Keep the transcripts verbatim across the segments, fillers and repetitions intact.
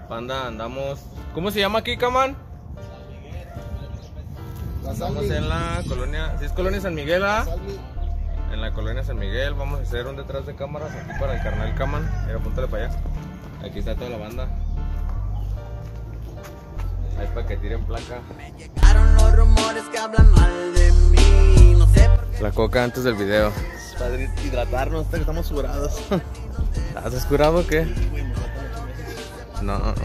Banda, andamos. ¿Cómo se llama aquí, Caman? Estamos en la colonia. ¿Sí es colonia San Miguel, ah? En la colonia San Miguel. Vamos a hacer un detrás de cámaras aquí para el carnal Caman. Mira, apúntale para allá. Aquí está toda la banda. Ahí para que tiren placa. Me llegaron los rumores que hablan mal de mí. No sé por qué. La coca antes del video. Para hidratarnos, que estamos sudados. ¿Has descurado o qué? No, no, no.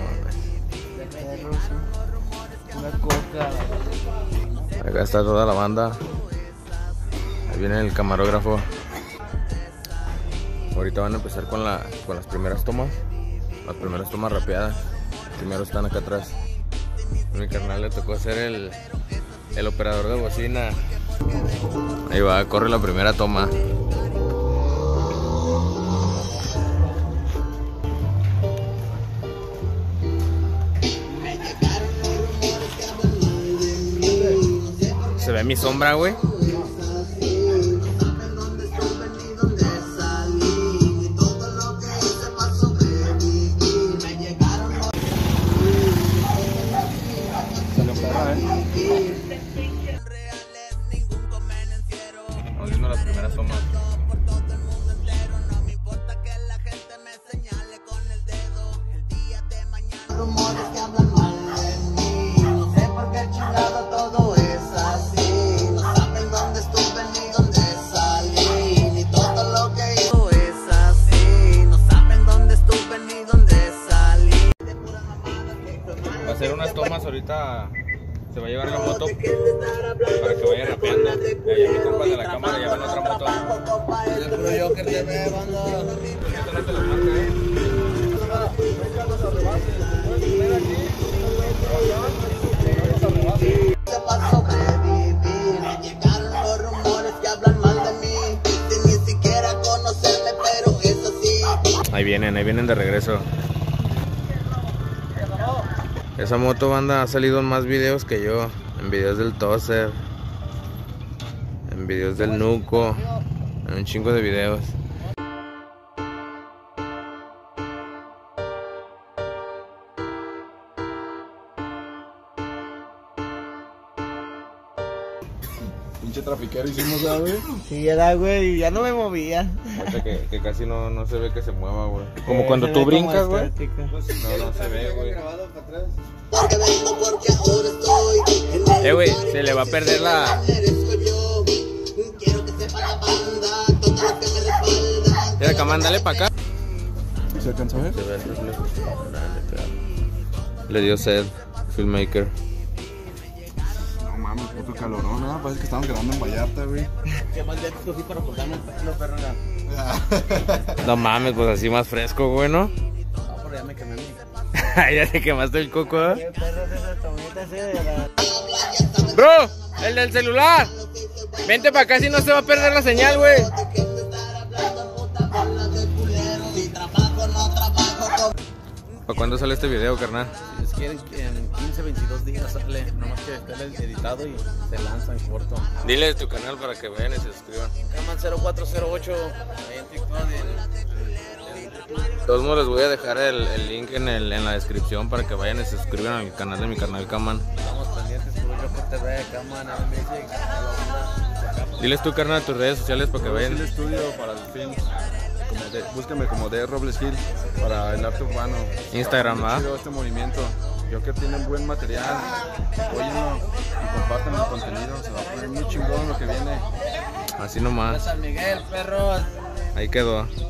Una coca. Acá está toda la banda. Ahí viene el camarógrafo. Ahorita van a empezar con, la, con las primeras tomas. Las primeras tomas rapeadas. Primero están acá atrás. A mi carnal le tocó ser el, el operador de bocina. Ahí va, corre la primera toma. Se ve mi sombra, güey. Estamos viendo las primeras tomas. Rumores que hablan mal de mí. No sé por qué chingado todo es así. No saben dónde estuve ni dónde salí. Ni todo lo que hizo es así. No saben dónde estuve ni dónde salí. Va a hacer unas tomas ahorita. Se va a llevar la moto para que vaya rapeando. Allá mi compa de la cámara ya ven otra moto. El puro Joker te ve, banda. Esto no te lo marca, eh. Para sobrevivir. Me llegaron los rumores que hablan mal de mí. Sin ni siquiera conocerme, pero es así. Ahí vienen, ahí vienen de regreso. Esa moto, banda, ha salido en más videos que yo. En videos del Tozer, en videos del Nuco, en un chingo de videos. Pinche trafiquero hicimos, ya, güey. Sí, era, güey, ya no me movía. Ahorita que, que casi no, no se ve que se mueva, güey. Como Eh, cuando se tú ve como brincas, güey. estática. No, no se ve, güey. Porque vengo, porque ahora estoy en el Eh, güey, se le va a perder la... merezco yo. Quiero que sepa la banda, todos los que me respaldan. Mira, Camán, dale para acá. ¿Se alcanzó a ver? Se ve el reflejo. Dale, pero... Le dio sed, filmmaker. No mames, puto calorón, ¿no? Parece que estamos grabando en Vallarta, güey. ¿Qué más ya te cogí para cortarme el pelo, perro? No mames, pues así más fresco, güey, ¿no? No, pero ya me quemé mi... Ya te quemaste el coco, ¿eh? ¿Qué perro es esa tomita así de la... Bro, el del celular. Vente para acá si no se va a perder la señal, güey. ¿Para cuándo sale este video, carnal? Si les quieren, en quince, veintidós días sale. Nomás que esté editado y se lanza en corto. Dile de tu canal para que vean y se suscriban. Caman cero cuatro cero ocho, ahí en TikTok, en... De todos modos les voy a dejar el, el link en, el, en la descripción para que vayan y se suscriban al canal de mi canal Caman. Estamos pendientes, puro Joker T V, Caman, M Music. Diles tú, carnal, tus redes sociales para que Es el vayan. estudio para el film. Como de, búscame como de Robles Hill para el arte urbano. Instagram, ¿va? Chido este movimiento. Yo que tienen buen material. Óyenlo y compartan el contenido. Se va a poner muy chingón lo que viene. Así nomás. San Miguel, perros. Ahí quedó.